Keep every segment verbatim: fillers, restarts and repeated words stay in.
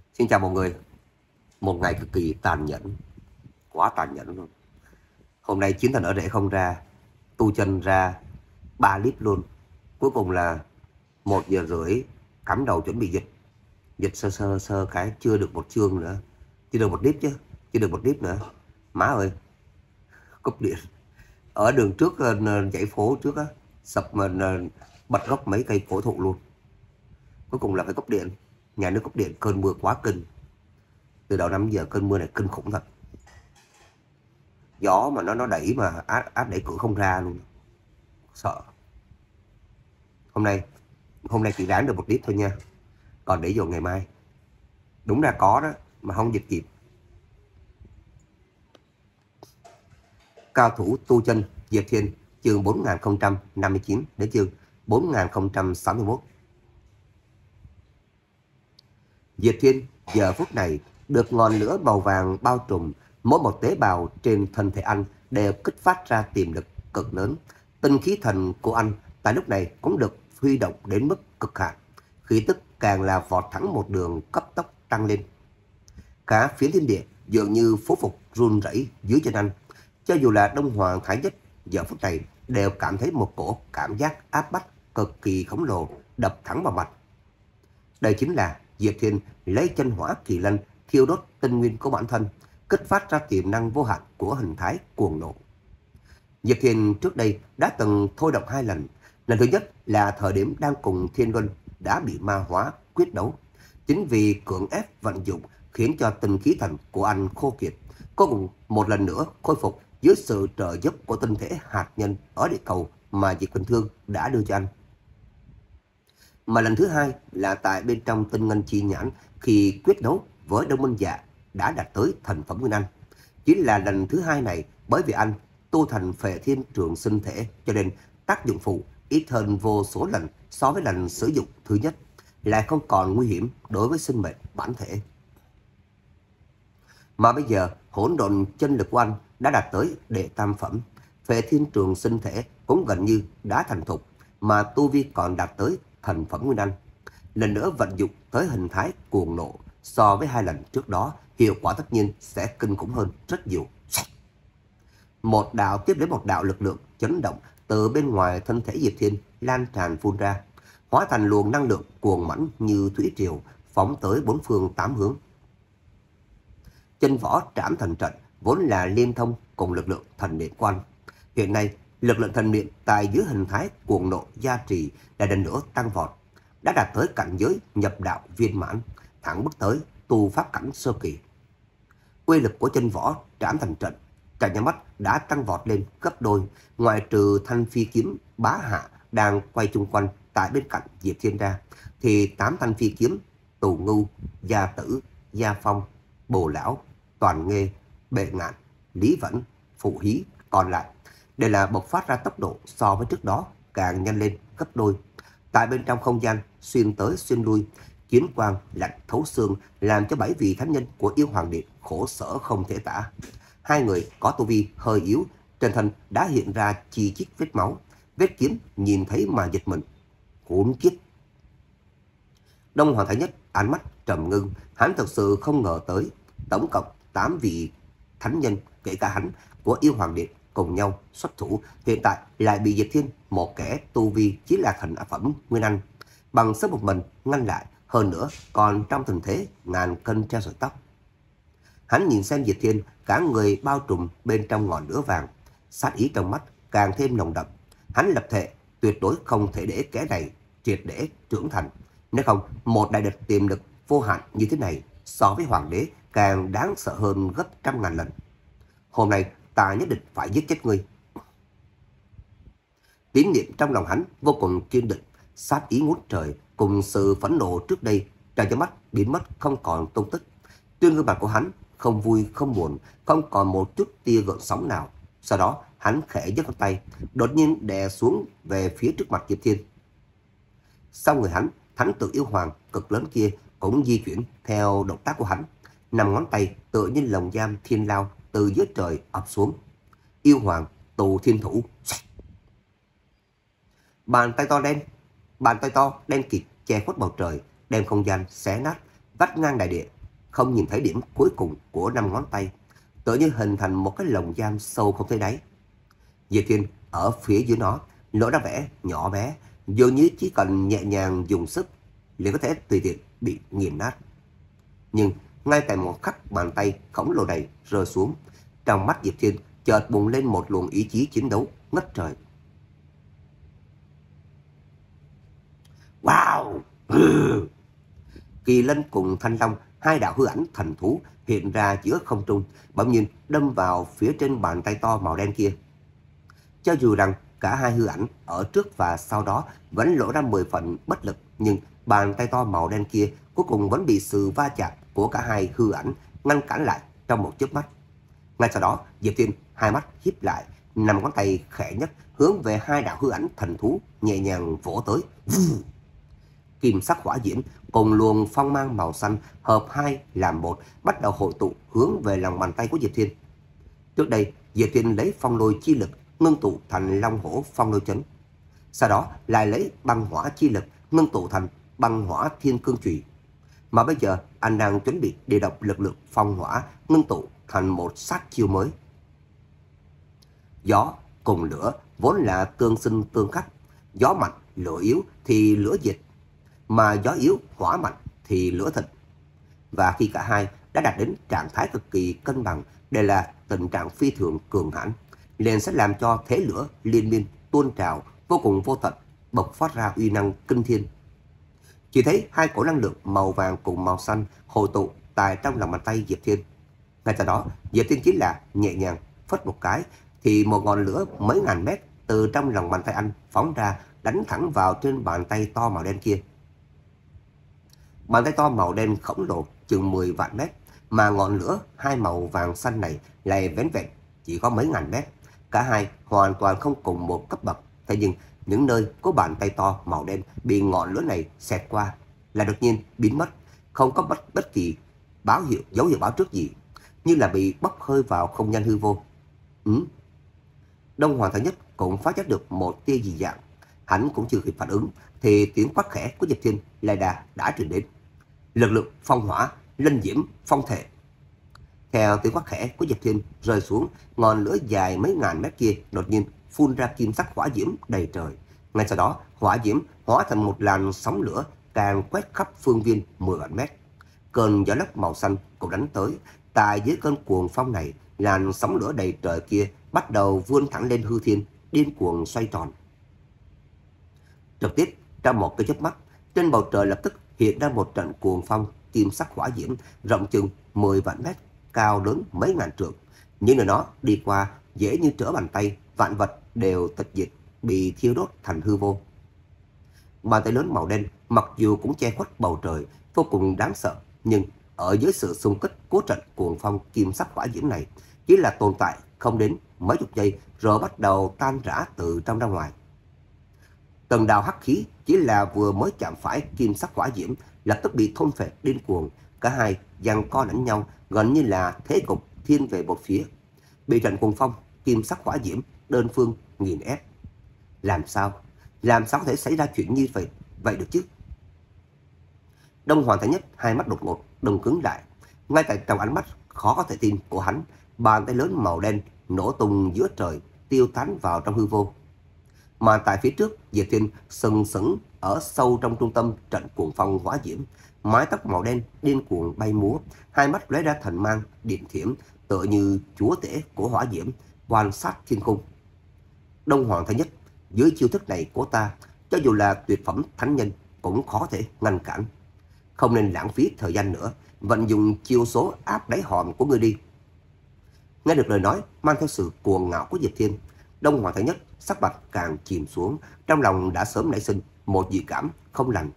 Xin chào mọi người. Một ngày cực kỳ tàn nhẫn, quá tàn nhẫn luôn. Hôm nay chiến thần ở rễ không ra, tu chân ra ba clip luôn. Cuối cùng là một giờ rưỡi cắm đầu chuẩn bị dịch. Dịch sơ sơ sơ cái chưa được một chương nữa. Chưa được một clip chứ, chưa được một clip nữa. Má ơi, cúp điện. Ở đường trước dãy phố trước á, sập mà bật gốc mấy cây cổ thụ luôn. Cuối cùng là phải cúp điện. Nhà nước cúp điện, cơn mưa quá kinh. Từ đầu năm giờ cơn mưa này kinh khủng thật. Gió mà nó nó đẩy mà áp, áp đẩy cửa không ra luôn, sợ. Hôm nay hôm nay chỉ ráng được một clip thôi nha, còn để dồn ngày mai. Đúng ra có đó mà không dịch kịp. Cao thủ tu chân Diệp Thiên, chương bốn nghìn không trăm năm mươi chín đến chương bốn nghìn không trăm sáu mươi mốt. Diệp Thiên giờ phút này được ngọn lửa màu vàng bao trùm, mỗi một tế bào trên thân thể anh đều kích phát ra tiềm lực cực lớn. Tinh khí thần của anh tại lúc này cũng được huy động đến mức cực hạn, khí tức càng là vọt thẳng một đường cấp tốc tăng lên. Cả phiến thiên địa dường như phố phục run rẩy dưới chân anh. Cho dù là Đông Hoàng Thái Nhất giờ phút này đều cảm thấy một cổ cảm giác áp bách cực kỳ khổng lồ đập thẳng vào mặt. Đây chính là Diệp Thiên lấy chân hỏa kỳ lân thiêu đốt tinh nguyên của bản thân, kích phát ra tiềm năng vô hạn của hình thái cuồng nộ. Diệp Thiên trước đây đã từng thôi động hai lần. Lần thứ nhất là thời điểm đang cùng Thiên Luân đã bị ma hóa quyết đấu. Chính vì cưỡng ép vận dụng khiến cho tinh khí thần của anh khô kiệt. Cuối cùng một lần nữa khôi phục dưới sự trợ giúp của tinh thể hạt nhân ở địa cầu mà Diệp Bình Thương đã đưa cho anh. Mà lần thứ hai là tại bên trong tinh ngân chi nhãn khi quyết đấu với Đông Minh Dạ đã đạt tới thành phẩm Nguyên Anh. Chính là lần thứ hai này bởi vì anh tu thành Phệ Thiên Trường Sinh Thể cho nên tác dụng phụ ít hơn vô số lần so với lần sử dụng thứ nhất, lại không còn nguy hiểm đối với sinh mệnh bản thể. Mà bây giờ hỗn độn chân lực của anh đã đạt tới đệ tam phẩm, Phệ Thiên Trường Sinh Thể cũng gần như đã thành thục, mà tu vi còn đạt tới thành phẩm Nguyên Anh. Lần nữa vận dụng tới hình thái cuồng nộ, so với hai lần trước đó hiệu quả tất nhiên sẽ kinh khủng hơn rất nhiều. Một đạo tiếp đến một đạo lực lượng chấn động từ bên ngoài thân thể Diệp Thiên lan tràn phun ra, hóa thành luồng năng lượng cuồng mãnh như thủy triều phóng tới bốn phương tám hướng. Chân võ Trảm Thần Trận vốn là liên thông cùng lực lượng thần niệm của anh. Hiện nay lực lượng thần niệm tại dưới hình thái cuồng nộ gia trì đã lần nữa tăng vọt, đã đạt tới cảnh giới nhập đạo viên mãn, thẳng bước tới tu pháp cảnh sơ kỳ. Uy lực của chân võ Trảm Thần Trận cả nhà mắt đã tăng vọt lên gấp đôi, ngoại trừ thanh phi kiếm bá hạ đang quay chung quanh tại bên cạnh Diệp Thiên ra, thì tám thanh phi kiếm Tù Ngưu, Gia Tử, Gia Phong, Bồ Lão, Toàn Nghê, Bệ Ngạn, Lý Vẫn, Phụ Hí còn lại đây là bộc phát ra tốc độ so với trước đó càng nhanh lên gấp đôi. Tại bên trong không gian xuyên tới xuyên lui, kiếm quang lạnh thấu xương làm cho bảy vị thánh nhân của Yêu Hoàng Điện khổ sở không thể tả. Hai người có tu vi hơi yếu, trên thân đã hiện ra chi chít vết máu, vết kiếm nhìn thấy mà giật mình. Khốn kiếp! Đông Hoàng Thái Nhất ánh mắt trầm ngưng, hắn thực sự không ngờ tới tổng cộng tám vị thánh nhân kể cả hắn của Yêu Hoàng Điện cùng nhau xuất thủ, hiện tại lại bị Diệp Thiên, một kẻ tu vi chỉ là thành phẩm Nguyên Anh, bằng sức một mình ngăn lại, hơn nữa còn trong tình thế ngàn cân treo sợi tóc. Hắn nhìn xem Diệp Thiên, cả người bao trùm bên trong ngọn lửa vàng, sát ý trong mắt càng thêm nồng đậm. Hắn lập thệ tuyệt đối không thể để kẻ này triệt để trưởng thành, nếu không một đại địch tiềm lực vô hạn như thế này so với hoàng đế càng đáng sợ hơn gấp trăm ngàn lần. Hôm nay ta nhất định phải giết chết ngươi. Tín niệm trong lòng hắn vô cùng kiên định, sát ý ngút trời cùng sự phẫn nộ trước đây trong cho mắt biến mất không còn tung tích. Trên gương mặt của hắn không vui không buồn, không còn một chút tia gợn sóng nào. Sau đó hắn khẽ giơ tay, đột nhiên đè xuống về phía trước mặt Diệp Thiên. Sau người hắn, thánh tự yêu hoàng cực lớn kia cũng di chuyển theo động tác của hắn, năm ngón tay tựa như lồng giam thiên lao từ dưới trời ập xuống. Yêu hoàng tù thiên thủ. Bàn tay to đen, bàn tay to đen kịt che khuất bầu trời, đem không gian xé nát, vắt ngang đại địa, không nhìn thấy điểm cuối cùng của năm ngón tay, tựa như hình thành một cái lồng giam sâu không thấy đáy. Diệp Thiên ở phía dưới nó lộ ra vẻ nhỏ bé, dường như chỉ cần nhẹ nhàng dùng sức liền có thể tùy tiện bị nghiền nát. Nhưng ngay tại một khắc bàn tay khổng lồ này rơi xuống, trong mắt Diệp Thiên chợt bùng lên một luồng ý chí chiến đấu ngất trời. Wow! Kỳ Lân cùng Thanh Long, hai đạo hư ảnh thần thú hiện ra giữa không trung, bỗng nhiên đâm vào phía trên bàn tay to màu đen kia. Cho dù rằng cả hai hư ảnh ở trước và sau đó vẫn lộ ra mười phần bất lực, nhưng bàn tay to màu đen kia cuối cùng vẫn bị sự va chạm của cả hai hư ảnh ngăn cản lại trong một chớp mắt. Ngay sau đó, Diệp Thiên hai mắt híp lại, năm ngón tay khẽ nhất hướng về hai đạo hư ảnh thần thú nhẹ nhàng vỗ tới. Kim sắc hỏa diễm cùng luồng phong mang màu xanh hợp hai làm một, bắt đầu hội tụ hướng về lòng bàn tay của Diệp Thiên. Trước đây, Diệp Thiên lấy phong lôi chi lực ngưng tụ thành long hổ phong lôi chấn, sau đó lại lấy băng hỏa chi lực ngưng tụ thành băng hỏa thiên cương chùy. Mà bây giờ anh đang chuẩn bị điều động lực lượng phong hỏa ngưng tụ thành một sát chiêu mới. Gió cùng lửa vốn là tương sinh tương khắc, gió mạnh lửa yếu thì lửa diệt, mà gió yếu hỏa mạnh thì lửa thịnh. Và khi cả hai đã đạt đến trạng thái cực kỳ cân bằng, đây là tình trạng phi thường cường hãn, liền sẽ làm cho thế lửa liên miên tuôn trào vô cùng vô tận, bộc phát ra uy năng kinh thiên. Chỉ thấy hai cổ năng lượng màu vàng cùng màu xanh hội tụ tại trong lòng bàn tay Diệp Thiên. Ngay sau đó, Diệp Thiên chỉ là nhẹ nhàng phất một cái thì một ngọn lửa mấy ngàn mét từ trong lòng bàn tay anh phóng ra, đánh thẳng vào trên bàn tay to màu đen kia. Bàn tay to màu đen khổng lồ chừng mười vạn mét, mà ngọn lửa hai màu vàng xanh này lại vén vẹn chỉ có mấy ngàn mét. Cả hai hoàn toàn không cùng một cấp bậc. Thế nhưng những nơi có bàn tay to màu đen bị ngọn lửa này xẹt qua là đột nhiên biến mất, không có bất bất kỳ báo hiệu dấu hiệu báo trước gì, như là bị bốc hơi vào không gian hư vô. Ừ. Đông Hoàng Thái Nhất cũng phát giác được một tia dị dạng, hắn cũng chưa kịp phản ứng thì tiếng quát khẽ của Diệp Thiên lại đã đã truyền đến. Lực lượng phong hỏa, linh diễm, phong thể. Theo tiếng quát khẽ của Diệp Thiên rơi xuống, ngọn lửa dài mấy ngàn mét kia đột nhiên phun ra kim sắc hỏa diễm đầy trời. Ngay sau đó, hỏa diễm hóa thành một làn sóng lửa càng quét khắp phương viên mười vạn mét. Cơn gió lốc màu xanh cũng đánh tới. Tại dưới cơn cuồng phong này, làn sóng lửa đầy trời kia bắt đầu vươn thẳng lên hư thiên, điên cuồng xoay tròn. Trực tiếp trong một cái chớp mắt, trên bầu trời lập tức hiện ra một trận cuồng phong kim sắc hỏa diễm rộng chừng mười vạn mét, cao lớn mấy ngàn trượng. Những nơi nó đi qua dễ như trở bàn tay, vạn vật đều tịch diệt, bị thiêu đốt thành hư vô. Bàn tay lớn màu đen mặc dù cũng che khuất bầu trời, vô cùng đáng sợ, nhưng ở dưới sự xung kích của trận cuồng phong kim sắc hỏa diễm này, chỉ là tồn tại không đến mấy chục giây rồi bắt đầu tan rã từ trong ra ngoài. Từng đạo hắc khí chỉ là vừa mới chạm phải kim sắc hỏa diễm lập tức bị thôn phệ điên cuồng. Cả hai giằng co lẫn nhau, gần như là thế cục thiên về một phía, bị trận cuồng phong kim sắc hỏa diễm đơn phương nghiền ép. Làm sao làm sao có thể xảy ra chuyện như vậy vậy được chứ? Đông Hoàng Thái Nhất hai mắt đột ngột đông cứng lại. Ngay tại trong ánh mắt khó có thể tin của hắn, bàn tay lớn màu đen nổ tung giữa trời, tiêu tán vào trong hư vô. Mà tại phía trước, Diệp Thiên sừng sững ở sâu trong trung tâm trận cuồng phong hỏa diễm, mái tóc màu đen điên cuồng bay múa, hai mắt lóe ra thần mang điện thiểm, tựa như chúa tể của hỏa diễm quan sát thiên cung. Đông Hoàng Thái Nhất, dưới chiêu thức này của ta, cho dù là tuyệt phẩm thánh nhân cũng khó thể ngăn cản. Không nên lãng phí thời gian nữa, vận dụng chiêu số áp đáy hòm của ngươi đi. Nghe được lời nói mang theo sự cuồng ngạo của Diệp Thiên, Đông Hoàng Thái Nhất sắc mặt càng chìm xuống, trong lòng đã sớm nảy sinh một dự cảm không lành.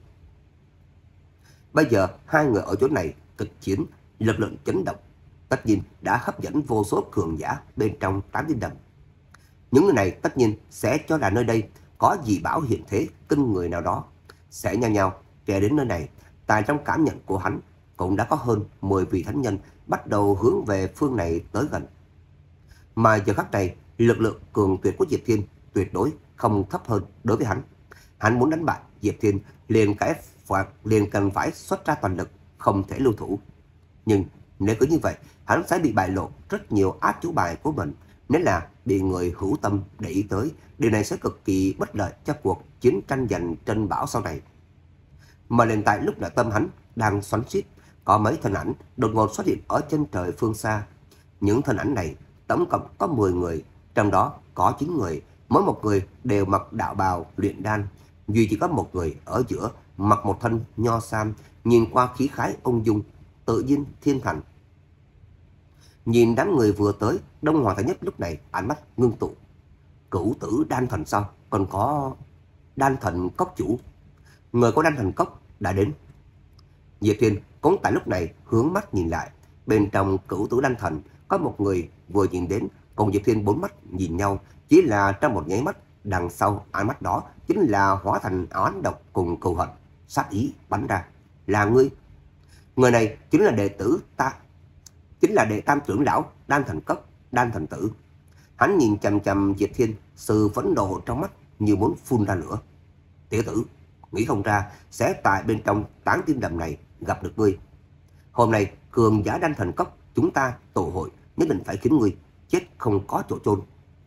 Bây giờ hai người ở chỗ này kịch chiến, lực lượng chấn động, tất nhiên đã hấp dẫn vô số cường giả bên trong tám tinh đầm. Những người này tất nhiên sẽ cho là nơi đây có dị bảo hiện thế kinh người nào đó, sẽ nhao nhao kể đến nơi này. Tại trong cảm nhận của hắn, cũng đã có hơn mười vị thánh nhân bắt đầu hướng về phương này tới gần. Mà giờ khắc này, lực lượng cường tuyệt của Diệp Thiên tuyệt đối không thấp hơn đối với hắn. Hắn muốn đánh bại Diệp Thiên liền cái phạt liền cần phải xuất ra toàn lực, không thể lưu thủ. Nhưng nếu cứ như vậy, hắn sẽ bị bại lộ rất nhiều át chủ bài của mình. Nếu là bị người hữu tâm để ý tới, điều này sẽ cực kỳ bất lợi cho cuộc chiến tranh giành Trân Bảo sau này. Mà liền tại lúc nội tâm hắn đang xoắn xuýt, có mấy thân ảnh đột ngột xuất hiện ở chân trời phương xa. Những thân ảnh này tổng cộng có mười người, trong đó có chín người, mỗi một người đều mặc đạo bào luyện đan, duy chỉ có một người ở giữa mặc một thân nho sam, nhìn qua khí khái ung dung, tự nhiên thiên thành. Nhìn đám người vừa tới, Đông Hoàng Thái Nhất lúc này ánh mắt ngưng tụ. Cửu tử đan thần sao? Còn có đan thần cốc chủ. Người có đan thần cốc đã đến. Diệp Thiên cũng tại lúc này hướng mắt nhìn lại. Bên trong cửu tử đan thần có một người vừa nhìn đến, cùng Diệp Thiên bốn mắt nhìn nhau, chỉ là trong một nháy mắt, đằng sau ánh mắt đó chính là hóa thành oán độc cùng cừu hận, sát ý bắn ra. Là ngươi. Người này chính là đệ tử ta, chính là đệ tam trưởng lão đan thần cốc, đan thần tử. Hắn nhìn chằm chằm Diệp Thiên, sự phẫn nộ trong mắt như muốn phun ra lửa. Tiểu tử, nghĩ không ra sẽ tại bên trong tán tim đầm này gặp được ngươi. Hôm nay cường giả đan thần cốc chúng ta tụ hội, nhất định phải khiến ngươi chết không có chỗ chôn.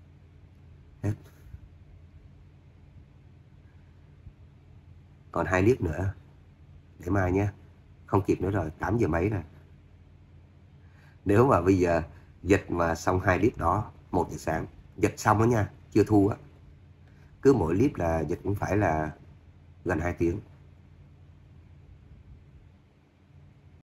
Còn hai clip nữa, để mai nha, không kịp nữa rồi, tám giờ mấy rồi. Nếu mà bây giờ dịch mà xong hai clip đó, một giờ sáng, dịch xong đó nha, chưa thu á. Cứ mỗi clip là dịch cũng phải là gần hai tiếng.